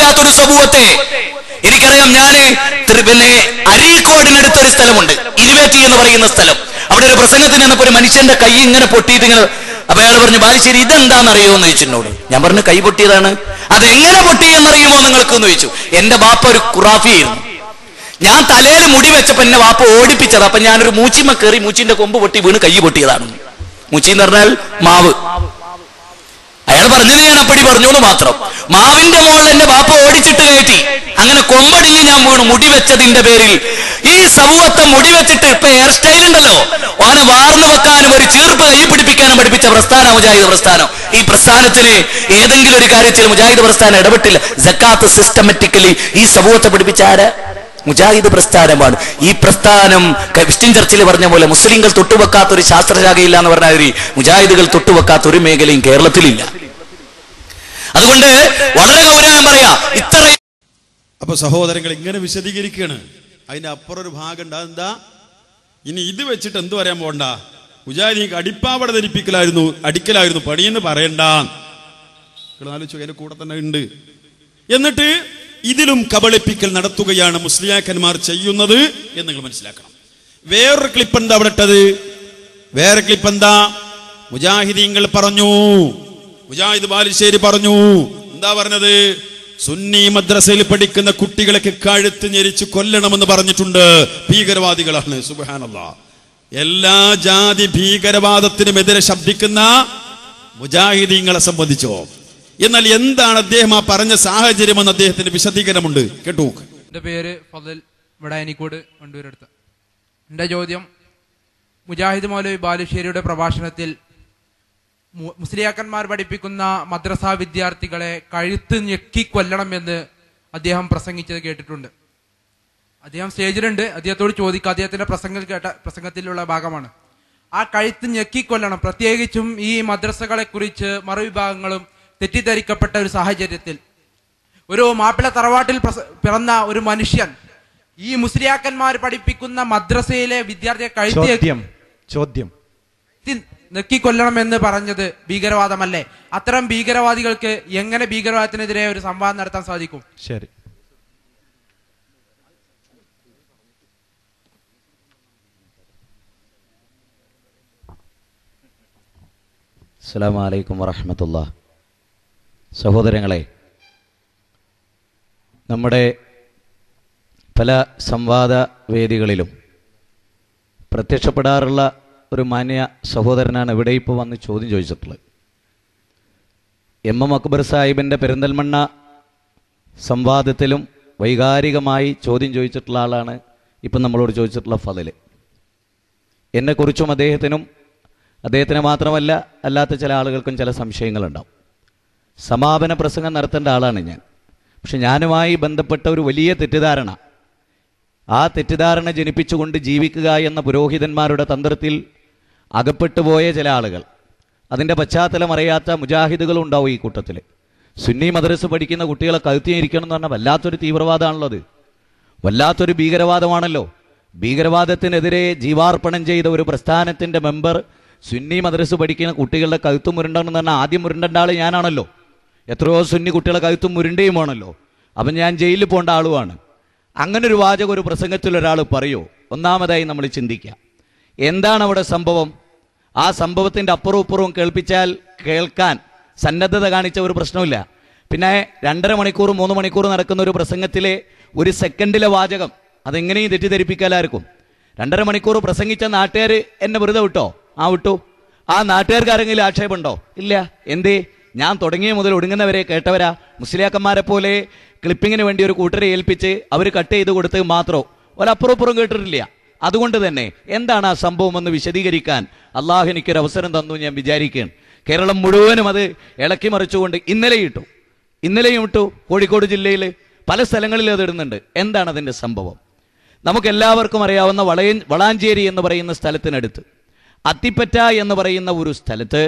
തൊട്ടുവെക്കാത്തൊരു സമൂഹത്തെ എനിക്കറിയാം. ഞാന് പിന്നെ അരീക്കോടിനടുത്തൊരു സ്ഥലമുണ്ട്, ഇരുവേറ്റി എന്ന് പറയുന്ന സ്ഥലം. അവിടെ ഒരു പ്രസംഗത്തിന് വന്നപ്പോ ഒരു മനുഷ്യന്റെ കൈ ഇങ്ങനെ പൊട്ടിയിട്ട് ഇങ്ങനെ, അപ്പൊ അയാൾ പറഞ്ഞു, ബാലുശ്ശേരി ഇതെന്താണെന്നറിയോ എന്ന് ചോദിച്ചിട്ടുണ്ടോട്. ഞാൻ പറഞ്ഞു, കൈ പൊട്ടിയതാണ്. അതെങ്ങനെ പൊട്ടിയെന്നറിയുമോ നിങ്ങൾക്ക് എന്ന് ചോദിച്ചു. എന്റെ ബാപ്പ ഒരു ഖുറാഫിയായിരുന്നു. ഞാൻ തലയിൽ മുടി വെച്ചപ്പോ എന്നെ വാപ്പ ഓടിപ്പിച്ചത്. അപ്പൊ ഞാനൊരു മൂച്ചിമ്മ കയറി മൂച്ചിന്റെ കൊമ്പ് പൊട്ടി വീണ് കൈ പൊട്ടിയതാണ്. മൂച്ചി എന്ന് പറഞ്ഞാൽ മാവ്. അയാൾ പറഞ്ഞത് ഞാൻ അപ്പടി പറഞ്ഞു എന്ന് മാത്രം. മാവിന്റെ മുകളിൽ എന്റെ ബാപ്പ ഓടിച്ചിട്ട് കയറ്റി. അങ്ങനെ കൊമ്പടിഞ്ഞ് ഞാൻ വീണു മുടി വെച്ചതിന്റെ പേരിൽ. ഈ സമൂഹത്തെ മുടി വെച്ചിട്ട് ഇപ്പൊ ഹെയർ സ്റ്റൈൽ ഉണ്ടല്ലോ, ഓനെ വാർന്നു വെക്കാനും ഒരു ചീർപ്പ് കൈ പിടിപ്പിക്കാനും പഠിപ്പിച്ച പ്രസ്ഥാനം മുജാഹിദ് പ്രസ്ഥാനം. ഈ പ്രസ്ഥാനത്തിന് ഏതെങ്കിലും ഒരു കാര്യത്തിൽ മുജാഹിദ് പ്രസ്ഥാനം ഇടപെട്ടില്ല. സക്കാത്ത് സിസ്റ്റമാറ്റിക്കലി ഈ സമൂഹത്തെ പഠിപ്പിച്ച ആര്? മുജാഹിദ് പ്രസ്ഥാനമാണ്. ഈ പ്രസ്ഥാനം വിസ്റ്റിൻ ചർച്ചിൽ പറഞ്ഞ പോലെ മുസ്ലിങ്ങൾ തൊട്ടുവെക്കാത്ത ഒരു ശാസ്ത്രശാഖയില്ല എന്ന് പറഞ്ഞാൽ മുജാഹിദുകൾ തൊട്ടുവെക്കാത്ത ഒരു മേഖലയും കേരളത്തിലില്ല. അതുകൊണ്ട് വളരെ ഗൗരവം പറയാ. ഇത്ര അപ്പൊ സഹോദരങ്ങൾ ഇങ്ങനെ വിശദീകരിക്കുകയാണ്. അതിന്റെ അപ്പുറം ഒരു ഭാഗം ഉണ്ട്. അതെന്താ? ഇനി ഇത് വെച്ചിട്ട് എന്ത് പറയാൻ പോകണ്ട, മുജാഹിദീങ്ങൾക്ക് അടിപ്പാവട അടിക്കലായിരുന്നു പണിയെന്ന് പറയണ്ട. ആലോചിച്ചു, അതിന്റെ കൂടെ തന്നെ ഉണ്ട്. എന്നിട്ട് ഇതിലും കബളിപ്പിക്കൽ നടത്തുകയാണ് മുസ്ലിയാക്കന്മാർ ചെയ്യുന്നത് എന്ന് നിങ്ങൾ മനസ്സിലാക്കണം. വേറൊരു ക്ലിപ്പ് എന്താ അവിടെ ഇട്ടത്? വേറെ ക്ലിപ്പ് എന്താ? മുജാഹിദീങ്ങൾ പറഞ്ഞു, മുജാഹിദ് ബാലുശ്ശേരി പറഞ്ഞു. എന്താ പറഞ്ഞത്? സുന്നി മദ്രസയിൽ പഠിക്കുന്ന കുട്ടികളൊക്കെ കഴുത്ത് ഞെരിച്ച് കൊല്ലണമെന്ന് പറഞ്ഞിട്ടുണ്ട്. ഭീകരവാദികളാണ്. സുബ്ഹാനല്ലാഹ്. എല്ലാ ജാതി ഭീകരവാദത്തിനുമെതിരെ ശബ്ദിക്കുന്ന മുജാഹിദീങ്ങളെ സംബന്ധിച്ചോ. എന്നാൽ എന്താണ് അദ്ദേഹം ആ പറഞ്ഞ സാഹചര്യമെന്ന് അദ്ദേഹത്തിന്റെ വിശദീകരണമുണ്ട്, കേട്ടു. എന്റെ പേര് ഫضൽ, വടായനിക്കോട്, വണ്ടൂരടുത്ത്. എന്റെ ചോദ്യം, മുജാഹിദ് മൗലവി ബാലുശ്ശേരിയുടെ പ്രഭാഷണത്തിൽ മുസ്ലിയാക്കന്മാർ പഠിപ്പിക്കുന്ന മദ്രസ വിദ്യാർത്ഥികളെ കഴുത്ത് ഞെക്കി കൊല്ലണമെന്ന് അദ്ദേഹം പ്രസംഗിച്ചത് കേട്ടിട്ടുണ്ട്. അദ്ദേഹം സ്റ്റേജിലുണ്ട്, അദ്ദേഹത്തോട് ചോദിക്കുക. അദ്ദേഹത്തിന്റെ പ്രസംഗത്തിലുള്ള ഭാഗമാണ്. ആ കഴുത്ത് ഞെക്കിക്കൊല്ലണം, പ്രത്യേകിച്ചും ഈ മദ്രസകളെ കുറിച്ച് മറുവിഭാഗങ്ങളും തെറ്റിദ്ധരിക്കപ്പെട്ട ഒരു സാഹചര്യത്തിൽ ഒരു മാപ്പിള തറവാട്ടിൽ പിറന്ന ഒരു മനുഷ്യൻ ഈ മുസ്ലിയാക്കന്മാർ പഠിപ്പിക്കുന്ന മദ്രസയിലെ വിദ്യാർത്ഥിയെ കഴുത്തി നെക്കിക്കൊല്ലണം എന്ന് പറഞ്ഞത് ഭീകരവാദമല്ലേ? അത്തരം ഭീകരവാദികൾക്ക് എങ്ങനെ ഭീകരവാദത്തിനെതിരെ ഒരു സംവാദം നടത്താൻ സാധിക്കും? ശരി. അസ്സലാമു അലൈക്കും വറഹ്മത്തുള്ളാഹി. സഹോദരങ്ങളെ, നമ്മുടെ പല സംവാദ വേദികളിലും പ്രത്യക്ഷപ്പെടാറുള്ള ഒരു മാന്യ സഹോദരനാണ് ഇവിടെ ഇപ്പോൾ വന്ന് ചോദ്യം ചോദിച്ചിട്ടുള്ളത്. എം അക്ബർ സാഹിബിൻ്റെ പെരിന്തൽമണ്ണ സംവാദത്തിലും വൈകാരികമായി ചോദ്യം ചോദിച്ചിട്ടുള്ള ആളാണ് ഇപ്പം നമ്മളോട് ചോദിച്ചിട്ടുള്ള ഫضൽ. എന്നെക്കുറിച്ചും അദ്ദേഹത്തിന് മാത്രമല്ല അല്ലാത്ത ചില ആളുകൾക്കും ചില സംശയങ്ങളുണ്ടാവും. സമാപന പ്രസംഗം നടത്തേണ്ട ആളാണ് ഞാൻ. പക്ഷെ ഞാനുമായി ബന്ധപ്പെട്ട ഒരു വലിയ തെറ്റിദ്ധാരണ, ആ തെറ്റിദ്ധാരണ ജനിപ്പിച്ചുകൊണ്ട് ജീവിക്കുക എന്ന പുരോഹിതന്മാരുടെ തന്ത്രത്തിൽ അകപ്പെട്ടുപോയ ചില ആളുകൾ, അതിൻ്റെ പശ്ചാത്തലം അറിയാത്ത മുജാഹിദുകളും ഉണ്ടാവും ഈ കൂട്ടത്തിൽ. സുന്നി മദ്രസ പഠിക്കുന്ന കുട്ടികളെ കഴുത്തിയിരിക്കണം എന്ന് പറഞ്ഞാൽ വല്ലാത്തൊരു തീവ്രവാദമാണല്ലോ, അത് വല്ലാത്തൊരു ഭീകരവാദമാണല്ലോ. ഭീകരവാദത്തിനെതിരെ ജീവാർപ്പണം ചെയ്ത ഒരു പ്രസ്ഥാനത്തിൻ്റെ മെമ്പർ സുന്നി മദ്രസ പഠിക്കുന്ന കുട്ടികളുടെ കഴുത്തും മുരുണ്ടെന്ന് പറഞ്ഞാൽ ആദ്യം മുരുണ്ടേണ്ട ആൾ ഞാനാണല്ലോ. എത്രയോ സുന്നി കുട്ടികളെ കഴുത്തും മുരുണ്ടയുമാണല്ലോ. അപ്പം ഞാൻ ജയിലിൽ പോകേണ്ട ആളുമാണ്. അങ്ങനെ ഒരു വാചകം ഒരു പ്രസംഗത്തിൽ ഒരാൾ പറയോ? ഒന്നാമതായി നമ്മൾ ചിന്തിക്കുക, എന്താണ് അവിടെ സംഭവം? ആ സംഭവത്തിൻ്റെ അപ്പുറവും ഇപ്പുറവും കേൾക്കാൻ സന്നദ്ധത കാണിച്ച ഒരു പ്രശ്നമില്ല. പിന്നെ 2.5 മണിക്കൂർ 3 മണിക്കൂർ നടക്കുന്ന ഒരു പ്രസംഗത്തിലെ ഒരു സെക്കൻഡിലെ വാചകം അതെങ്ങനെയും തെറ്റിദ്ധരിപ്പിക്കാലായിരിക്കും. 2.5 മണിക്കൂർ പ്രസംഗിച്ച നാട്ടുകാർ എന്നെ വെറുതെ വിട്ടോ? ആ വിട്ടു. ആ നാട്ടുകാർക്ക് ആരെങ്കിലും ആക്ഷേപമുണ്ടോ? ഇല്ല. എന്തേ? ഞാൻ തുടങ്ങിയ മുതൽ ഒടുങ്ങുന്നവരെ കേട്ടവരാ. മുസ്ലിയാക്കന്മാരെ പോലെ ക്ലിപ്പിങ്ങിന് വേണ്ടി ഒരു കൂട്ടരെ ഏൽപ്പിച്ച് അവർ കട്ട് ചെയ്ത് കൊടുത്ത് മാത്രം ഒരപ്പുറപ്പുറം കേട്ടിട്ടില്ല. അതുകൊണ്ട് തന്നെ എന്താണ് ആ സംഭവം എന്ന് വിശദീകരിക്കാൻ അള്ളാഹു എനിക്കൊരു അവസരം തന്നു ഞാൻ വിചാരിക്കുകയാണ്. കേരളം മുഴുവനും അത് ഇളക്കി മറിച്ചുകൊണ്ട് ഇന്നലെയും ഇട്ടു. കോഴിക്കോട് ജില്ലയിൽ പല സ്ഥലങ്ങളിലും അത് ഇടുന്നുണ്ട്. എന്താണ് അതിൻ്റെ സംഭവം? നമുക്കെല്ലാവർക്കും അറിയാവുന്ന വളാഞ്ചേരി എന്ന് പറയുന്ന സ്ഥലത്തിനടുത്ത് അത്തിപ്പറ്റ എന്ന് പറയുന്ന ഒരു സ്ഥലത്ത്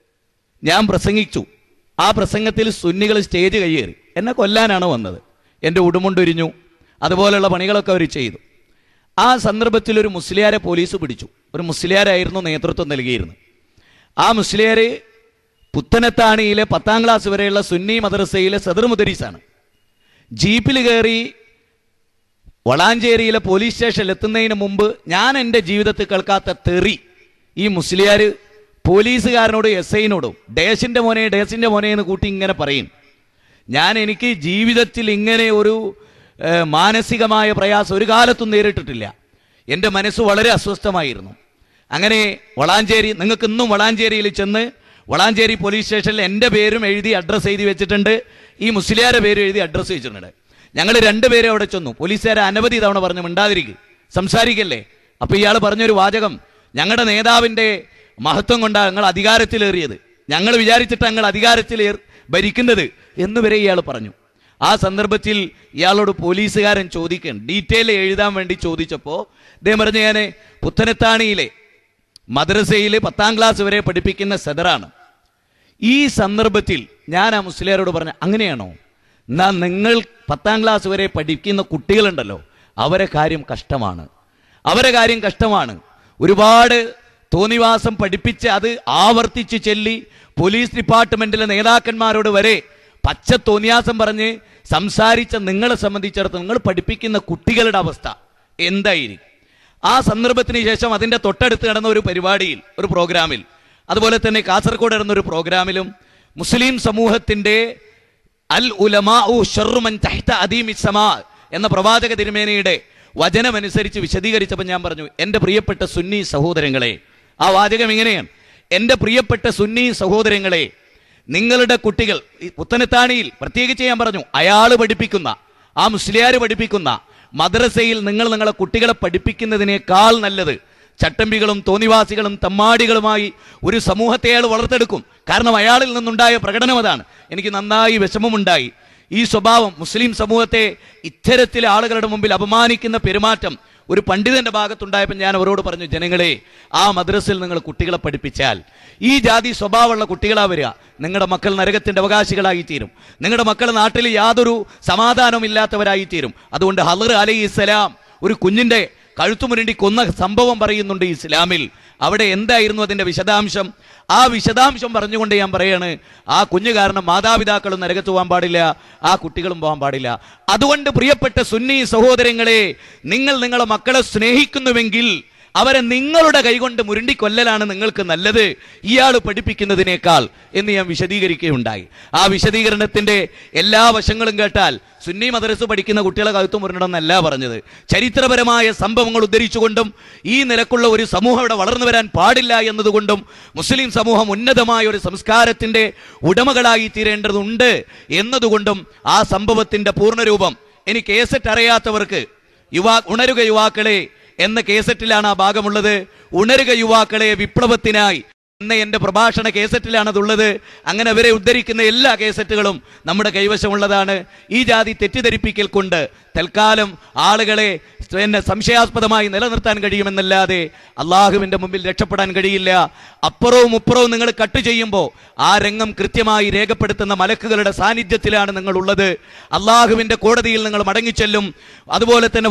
ഞാൻ പ്രസംഗിച്ചു. ആ പ്രസംഗത്തിൽ സുന്നികൾ സ്റ്റേജ് കയ്യേറി എന്നെ കൊല്ലാനാണ് വന്നത്. എൻ്റെ ഉടുമുണ്ടൊരിഞ്ഞു, അതുപോലെയുള്ള പണികളൊക്കെ അവർ ചെയ്തു. ആ സന്ദർഭത്തിൽ ഒരു മുസ്ലിയാരെ പോലീസ് പിടിച്ചു. ഒരു മുസ്ലിയാരായിരുന്നു നേതൃത്വം നൽകിയിരുന്നത്. ആ മുസ്ലിയാർ പുത്തനത്താണിയിലെ 10ാം ക്ലാസ് വരെയുള്ള സുന്നി മദ്രസയിലെ സദർ മുദരീസാണ്. ജീപ്പിൽ കയറി വളാഞ്ചേരിയിലെ പോലീസ് സ്റ്റേഷനിൽ എത്തുന്നതിന് മുമ്പ് ഞാൻ എൻ്റെ ജീവിതത്തിൽ കേൾക്കാത്ത തെറി ഈ മുസ്ലിയാർ പോലീസുകാരനോടും എസ് ഐനോടും ഡേസിൻ്റെ മോനെ എന്ന് കൂട്ടി ഇങ്ങനെ പറയും. എനിക്ക് ജീവിതത്തിൽ ഇങ്ങനെ ഒരു മാനസികമായ പ്രയാസം ഒരു കാലത്തും നേരിട്ടിട്ടില്ല. എൻ്റെ മനസ്സ് വളരെ അസ്വസ്ഥമായിരുന്നു. അങ്ങനെ വളാഞ്ചേരി, നിങ്ങൾക്ക് ഇന്നും വളാഞ്ചേരിയിൽ ചെന്ന് വളാഞ്ചേരി പോലീസ് സ്റ്റേഷനിൽ എൻ്റെ പേരും എഴുതി അഡ്രസ്സ് എഴുതി വെച്ചിട്ടുണ്ട്, ഈ മുസ്ലിയാരുടെ പേരും എഴുതി അഡ്രസ്സ് വെച്ചിട്ടുണ്ട്. ഞങ്ങൾ രണ്ടുപേരും അവിടെ ചെന്നു. പോലീസുകാരെ അനവധി തവണ പറഞ്ഞു മിണ്ടാതിരിക്കുക, സംസാരിക്കല്ലേ. അപ്പോൾ ഇയാൾ പറഞ്ഞൊരു വാചകം, ഞങ്ങളുടെ നേതാവിൻ്റെ മഹത്വം കൊണ്ടാണ് ഞങ്ങൾ അധികാരത്തിലേറിയത്, ഞങ്ങൾ വിചാരിച്ചിട്ട് ഞങ്ങൾ അധികാരത്തിൽ ഭരിക്കുന്നത് എന്ന് വരെ ഇയാൾ പറഞ്ഞു. ആ സന്ദർഭത്തിൽ ഇയാളോട് പോലീസുകാരൻ ഡീറ്റെയിൽ എഴുതാൻ വേണ്ടി ചോദിച്ചപ്പോൾ അദ്ദേഹം പറഞ്ഞു, ഞാൻ പുത്തനത്താണിയിലെ മദ്രസയിൽ 10ാം ക്ലാസ് വരെ പഠിപ്പിക്കുന്ന സദറാണ്. ഈ സന്ദർഭത്തിൽ ഞാൻ ആ മുസ്ലിയാരോട് പറഞ്ഞു, അങ്ങനെയാണോ? എന്നാ നിങ്ങൾ 10ാം ക്ലാസ് വരെ പഠിക്കുന്ന കുട്ടികളുണ്ടല്ലോ, അവരെ കാര്യം കഷ്ടമാണ്. ഒരുപാട് തോന്നിവാസം പഠിപ്പിച്ച് അത് ആവർത്തിച്ച് ചൊല്ലി പോലീസ് ഡിപ്പാർട്ട്മെന്റിലെ നേതാക്കന്മാരോട് വരെ പച്ച തോന്നിയാസം പറഞ്ഞ് സംസാരിച്ച നിങ്ങളെ സംബന്ധിച്ചിടത്തോളം നിങ്ങൾ പഠിപ്പിക്കുന്ന കുട്ടികളുടെ അവസ്ഥ എന്തായിരിക്കും? ആ സന്ദർഭത്തിന് ശേഷം അതിൻ്റെ തൊട്ടടുത്ത് നടന്ന ഒരു പരിപാടിയിൽ, ഒരു പ്രോഗ്രാമിൽ, അതുപോലെ തന്നെ കാസർഗോഡ് നടന്ന ഒരു പ്രോഗ്രാമിലും മുസ്ലിം സമൂഹത്തിൻ്റെ അൽ ഉലമാഉ ശർറു മൻ തഹ്ത അദീമി സമാ എന്ന പ്രവാചക തിരുമേനിയുടെ വചനമനുസരിച്ച് വിശദീകരിച്ചപ്പോൾ ഞാൻ പറഞ്ഞു, എൻ്റെ പ്രിയപ്പെട്ട സുന്നി സഹോദരങ്ങളെ, ആ വാചകം ഇങ്ങനെയാണ്, എൻ്റെ പ്രിയപ്പെട്ട സുന്നി സഹോദരങ്ങളെ, നിങ്ങളുടെ കുട്ടികൾ പുത്തനത്താണിയിൽ പ്രത്യേകിച്ച് ഞാൻ പറഞ്ഞു, അയാൾ പഠിപ്പിക്കുന്ന, ആ മുസ്ലിയാർ പഠിപ്പിക്കുന്ന മദ്രസയിൽ നിങ്ങളെ കുട്ടികളെ പഠിപ്പിക്കുന്നതിനേക്കാൾ നല്ലത് ചട്ടമ്പികളും തോന്നിവാസികളും തമ്മാടികളുമായി ഒരു സമൂഹത്തെ അയാൾ വളർത്തെടുക്കും. കാരണം അയാളിൽ നിന്നുണ്ടായ പ്രകടനം അതാണ്. എനിക്ക് നന്നായി വിഷമമുണ്ടായി. ഈ സ്വഭാവം മുസ്ലിം സമൂഹത്തെ ഇത്തരത്തിലെ ആളുകളുടെ മുമ്പിൽ അപമാനിക്കുന്ന പെരുമാറ്റം ഒരു പണ്ഡിതന്റെ ഭാഗത്തുണ്ടായപ്പോൾ ഞാൻ അവരോട് പറഞ്ഞു, ജനങ്ങളെ, ആ മദ്രസയിൽ നിങ്ങൾ കുട്ടികളെ പഠിപ്പിച്ചാൽ ഈ ജാതി സ്വഭാവമുള്ള കുട്ടികളാ വരിക, നിങ്ങളുടെ മക്കൾ നരകത്തിന്റെ അവകാശികളായി തീരും, നിങ്ങളുടെ മക്കൾ നാട്ടിൽ യാതൊരു സമാധാനവും ഇല്ലാത്തവരായി തീരും. അതുകൊണ്ട് ഹളർ അലൈഹിസ്സലാം ഒരു കുഞ്ഞിന്റെ കഴുത്തുമുരണ്ടി കൊന്ന സംഭവം പറയുന്നുണ്ട് ഇസ്ലാമിൽ. അവിടെ എന്തായിരുന്നു അതിന്റെ വിശദാംശം? ആ വിശദാംശം പറഞ്ഞുകൊണ്ട് ഞാൻ പറയാണ്, ആ കുഞ്ഞു കാരണം മാതാപിതാക്കളും നരകത്ത് പോകാൻ പാടില്ല, ആ കുട്ടികളും പോകാൻ പാടില്ല. അതുകൊണ്ട് പ്രിയപ്പെട്ട സുന്നി സഹോദരങ്ങളെ, നിങ്ങളെ മക്കളെ സ്നേഹിക്കുന്നുവെങ്കിൽ അവരെ നിങ്ങളുടെ കൈകൊണ്ട് മുരുണ്ടിക്കൊല്ലലാണ് നിങ്ങൾക്ക് നല്ലത് ഇയാൾ പഠിപ്പിക്കുന്നതിനേക്കാൾ എന്ന് ഞാൻ വിശദീകരിക്കുകയുണ്ടായി. ആ വിശദീകരണത്തിന്റെ എല്ലാ വശങ്ങളും കേട്ടാൽ സുന്നി മദ്രസ പഠിക്കുന്ന കുട്ടികളെ കഴുത്തു മുരണമെന്നല്ല പറഞ്ഞത്. ചരിത്രപരമായ സംഭവങ്ങൾ ഉദ്ധരിച്ചുകൊണ്ടും ഈ നിലക്കുള്ള ഒരു സമൂഹം ഇവിടെ വളർന്നു വരാൻ പാടില്ല എന്നതുകൊണ്ടും മുസ്ലിം സമൂഹം ഉന്നതമായ ഒരു സംസ്കാരത്തിന്റെ ഉടമകളായി തീരേണ്ടതുണ്ട് എന്നതുകൊണ്ടും ആ സംഭവത്തിന്റെ പൂർണ്ണരൂപം ഇനി കേസറ്റ് അറിയാത്തവർക്ക് ഉണരുക യുവാക്കളെ എന്ന കേസറ്റിലാണ് ആ ഭാഗമുള്ളത്. ഉണരുക യുവാക്കളെ വിപ്ലവത്തിനായി എന്ന എൻ്റെ പ്രഭാഷണ കേസറ്റിലാണതുള്ളത്. അങ്ങനെ അവരെ ഉദ്ധരിക്കുന്ന എല്ലാ കേസറ്റുകളും നമ്മുടെ കൈവശമുള്ളതാണ്. ഈ ജാതി തെറ്റിദ്ധരിപ്പിക്കൽ കൊണ്ട് തൽക്കാലം ആളുകളെ സംശയാസ്പദമായി നിലനിർത്താൻ കഴിയുമെന്നല്ലാതെ അള്ളാഹുവിൻ്റെ മുമ്പിൽ രക്ഷപ്പെടാൻ കഴിയില്ല. അപ്പുറവും ഇപ്പുറവും നിങ്ങൾ കട്ട് ചെയ്യുമ്പോൾ ആ രംഗം കൃത്യമായി രേഖപ്പെടുത്തുന്ന മലക്കുകളുടെ സാന്നിധ്യത്തിലാണ് നിങ്ങൾ ഉള്ളത്. അള്ളാഹുവിൻ്റെ കോടതിയിൽ നിങ്ങൾ മടങ്ങിച്ചെല്ലും. അതുപോലെ തന്നെ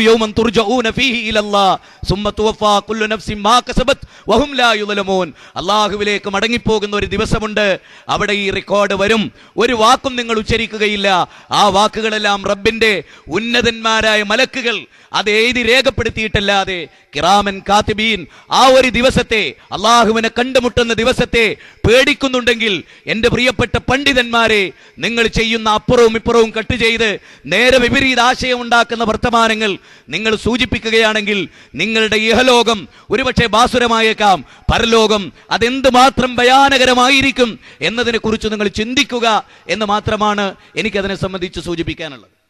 അള്ളാഹുവിലേക്ക് മടങ്ങിപ്പോകുന്ന ഒരു ദിവസമുണ്ട്. അവിടെ ഈ റെക്കോർഡ് വരും. ഒരു വാക്കും നിങ്ങൾ ഉച്ചരിക്കുകയില്ല. ആ വാക്കുകളെല്ലാം റബ്ബിന്റെ ഉന്നതന്മാരായ മലക്കുകൾ അത് എഴുതി രേഖപ്പെടുത്തിയിട്ടല്ലാതെ കിറാമൻ കാത്തിബീൻ ആ ഒരു ദിവസത്തെ, അള്ളാഹുവിനെ കണ്ടുമുട്ടുന്ന ദിവസത്തെ പേടിക്കുന്നുണ്ടെങ്കിൽ എൻ്റെ പ്രിയപ്പെട്ട പണ്ഡിതന്മാരെ, നിങ്ങൾ ചെയ്യുന്ന അപ്പുറവും ഇപ്പുറവും കട്ട് ചെയ്ത് നേരെ വിപരീത ആശയം ഉണ്ടാക്കുന്ന വർത്തമാനങ്ങൾ നിങ്ങൾ സൂചിപ്പിക്കുകയാണെങ്കിൽ നിങ്ങളുടെ ഇഹലോകം ഒരുപക്ഷെ ബാസുരമായേക്കാം, പരലോകം അതെന്തുമാത്രം ഭയാനകരമായിരിക്കും എന്നതിനെ കുറിച്ച് നിങ്ങൾ ചിന്തിക്കുക എന്ന് മാത്രമാണ് എനിക്കതിനെ സംബന്ധിച്ച് സൂചിപ്പിക്കാനുള്ളത്.